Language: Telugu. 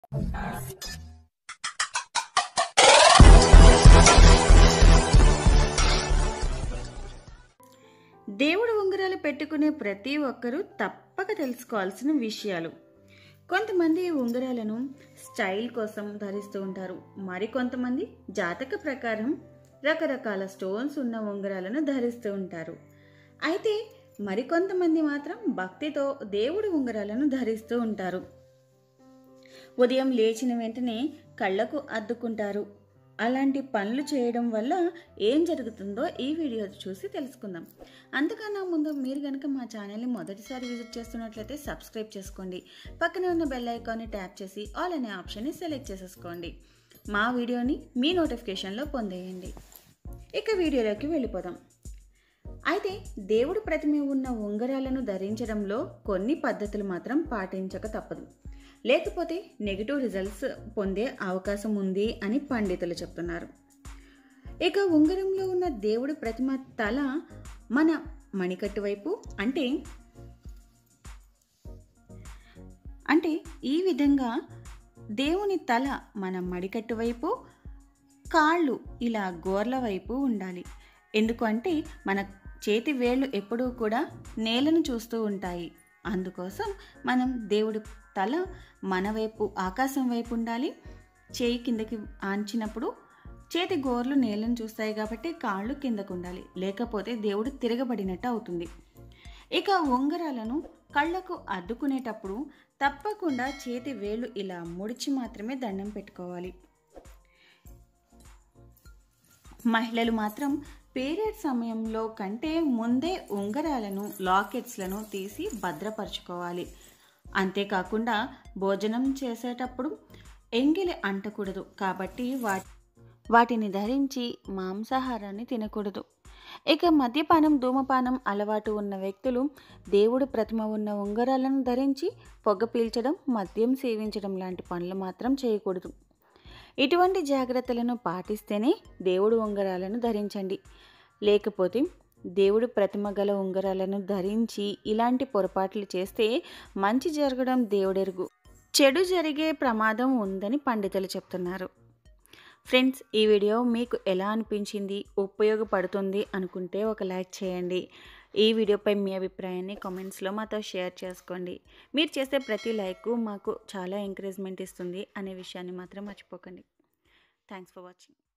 దేవుడు ఉంగరాలు పెట్టుకునే ప్రతి ఒక్కరూ తప్పక తెలుసుకోవాల్సిన విషయాలు. కొంతమంది ఉంగరాలను స్టైల్ కోసం ధరిస్తూ ఉంటారు. మరికొంతమంది జాతక ప్రకారం రకరకాల స్టోన్స్ ఉన్న ఉంగరాలను ధరిస్తూ ఉంటారు. అయితే మరికొంతమంది మాత్రం భక్తితో దేవుడి ఉంగరాలను ధరిస్తూ ఉంటారు. ఉదయం లేచిన వెంటనే కళ్ళకు అద్దుకుంటారు. అలాంటి పనులు చేయడం వల్ల ఏం జరుగుతుందో ఈ వీడియో చూసి తెలుసుకుందాం. అంతకన్నా ముందు మీరు కనుక మా ఛానల్ని మొదటిసారి విజిట్ చేస్తున్నట్లయితే సబ్స్క్రైబ్ చేసుకోండి. పక్కనే ఉన్న బెల్ ఐకాన్ని ట్యాప్ చేసి ఆల్ అనే ఆప్షన్ని సెలెక్ట్ చేసేసుకోండి. మా వీడియోని మీ నోటిఫికేషన్లో పొందేయండి. ఇక వీడియోలోకి వెళ్ళిపోదాం. అయితే దేవుడు ప్రతిమ ఉన్న ఉంగరాలను ధరించడంలో కొన్ని పద్ధతులు మాత్రం పాటించక తప్పదు. లేకపోతే నెగిటివ్ రిజల్ట్స్ పొందే అవకాశం ఉంది అని పండితులు చెప్తున్నారు. ఇక ఉంగరంలో ఉన్న దేవుడి ప్రతిమ తల మన మణికట్టు వైపు అంటే ఈ విధంగా దేవుని తల మన మడికట్టు వైపు, కాళ్ళు ఇలా గోర్ల వైపు ఉండాలి. ఎందుకు అంటే మన చేతి వేళ్ళు ఎప్పుడూ కూడా నేలను చూస్తూ ఉంటాయి. అందుకోసం మనం దేవుడి తల మన వైపు ఆకాశం వైపు ఉండాలి. చేయి కిందకి ఆంచినప్పుడు చేతి గోర్లు నేలను చూస్తాయి కాబట్టి కాళ్ళు కిందకు ఉండాలి. లేకపోతే దేవుడు తిరగబడినట్టు అవుతుంది. ఇక ఉంగరాలను కళ్ళకు అద్దుకునేటప్పుడు తప్పకుండా చేతి వేళ్ళు ఇలా ముడిచి మాత్రమే దండం పెట్టుకోవాలి. మహిళలు మాత్రం పీరియడ్ సమయంలో కంటే ముందే ఉంగరాలను, లాకెట్స్లను తీసి భద్రపరచుకోవాలి. అంతేకాకుండా భోజనం చేసేటప్పుడు ఎంగిలి అంటకూడదు కాబట్టి వాటిని ధరించి మాంసాహారాన్ని తినకూడదు. ఇక మద్యపానం, ధూమపానం అలవాటు ఉన్న వ్యక్తులు దేవుడు ప్రతిమ ఉన్న ఉంగరాలను ధరించి పొగ పీల్చడం, మద్యం సేవించడం లాంటి పనులు మాత్రం చేయకూడదు. ఇటువంటి జాగ్రత్తలను పాటిస్తేనే దేవుడు ఉంగరాలను ధరించండి. లేకపోతే దేవుడు ప్రతిమ గల ఉంగరాలను ధరించి ఇలాంటి పొరపాట్లు చేస్తే మంచి జరగడం దేవుడెరుగు, చెడు జరిగే ప్రమాదం ఉందని పండితులు చెప్తున్నారు. ఫ్రెండ్స్, ఈ వీడియో మీకు ఎలా అనిపించింది, ఉపయోగపడుతుంది అనుకుంటే ఒక లైక్ చేయండి. ఈ వీడియోపై మీ అభిప్రాయాన్ని కామెంట్స్లో మాతో షేర్ చేసుకోండి. మీరు చేసే ప్రతి లైక్ మాకు చాలా ఎంకరేజ్మెంట్ ఇస్తుంది అనే విషయాన్ని మాత్రం మర్చిపోకండి. Thanks for watching.